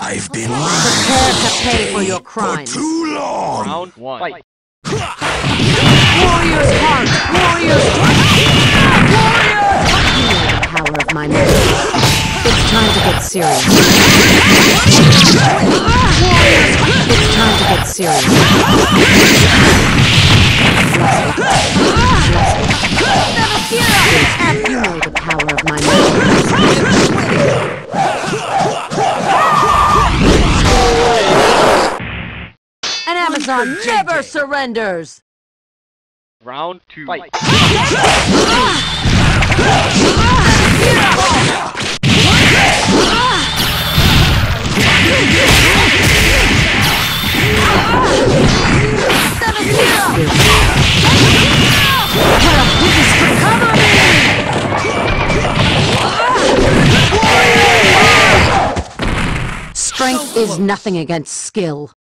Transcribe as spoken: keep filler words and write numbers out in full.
I've been Prepare to pay for your crimes. for too long. Round one. Fight. Warrior's heart! Warrior's heart! Warrior's heart! You know the power of my magic. It's time to get serious. Warrior's heart! It's time to get serious. You know the power of my magic. An Amazon never surrenders! Round two. Fight. Strength is nothing against skill.